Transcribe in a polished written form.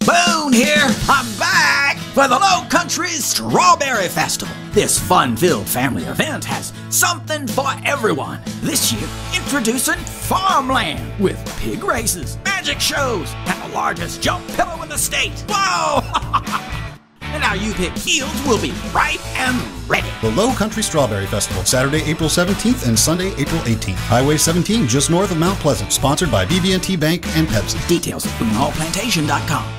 Boone here. I'm back for the Lowcountry Strawberry Festival. This fun-filled family event has something for everyone. This year, introducing Farmland with pig races, magic shows, and the largest jump pillow in the state. Whoa! And our U-Pick fields will be ripe and ready. The Lowcountry Strawberry Festival, Saturday, April 17th and Sunday, April 18th. Highway 17, just north of Mount Pleasant. Sponsored by BB&T Bank and Pepsi. Details at BooneHallPlantation.com.